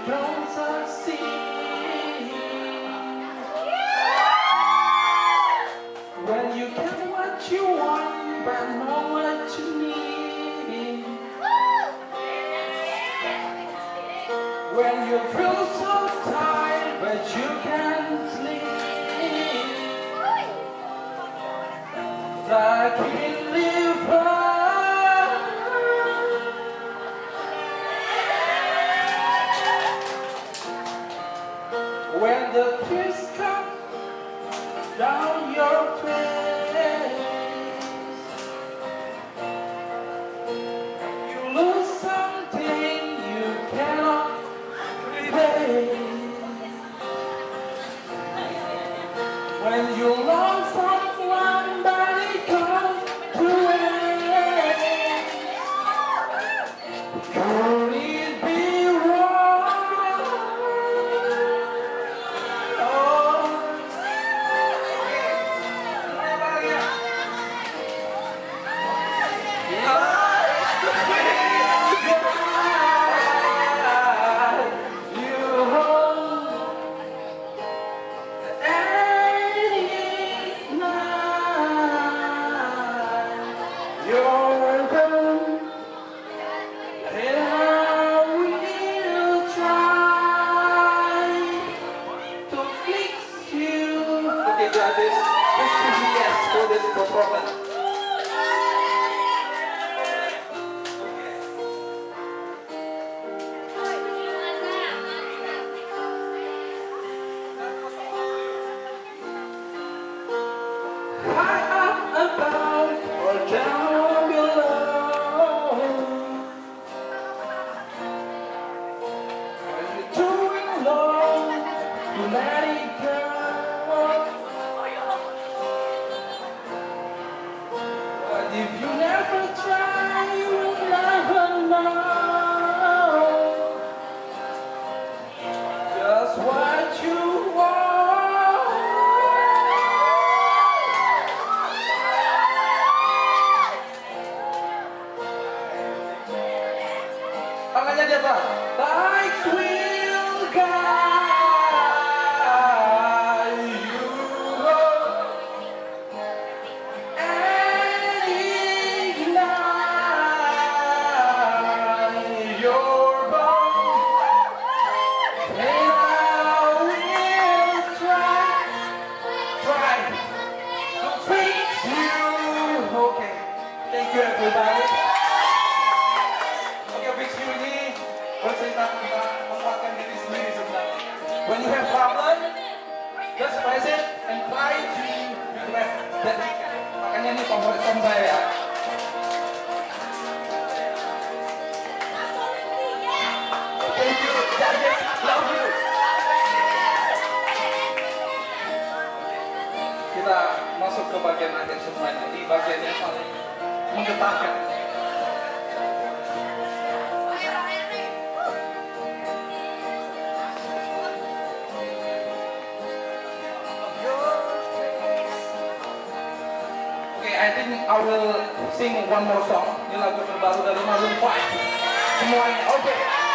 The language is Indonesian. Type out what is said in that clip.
don't succeed, when you get what you want but not what you need, when you feel so tired but you can't sleep, like in liver. When the tears come down your face, you lose something you cannot replace. When you love someone but it comes to waste, could it be wrong? Let it go. But if you never try, you will never know just what you want. Tangannya di atas. Lights will guide. Thank you everybody. Oke, Big Q ini bercerita tentang menguatkan diri sendiri sebenarnya. When you have problem, just face it and try to do that. Makanya ini favorit song saya ya. Thank you, judges, love you. Kita masuk ke bagian akhir semuanya. Di bagian yang paling menggetarkan. I think I will sing one more song. Ini lagu terbaru dari Maroon 5. Semuanya, oke.